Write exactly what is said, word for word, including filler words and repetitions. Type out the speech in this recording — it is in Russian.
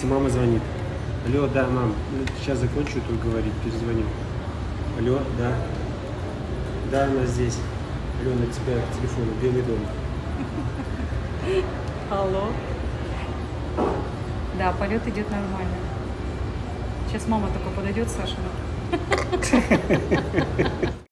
Если мама звонит. Алло, да, мам, ну, сейчас закончу тут говорить, перезвоню. Алло, да. Да, она здесь. Алена, тебя к телефону, Белый дом. Алло. Да, полет идет нормально. Сейчас мама только подойдет, Саша.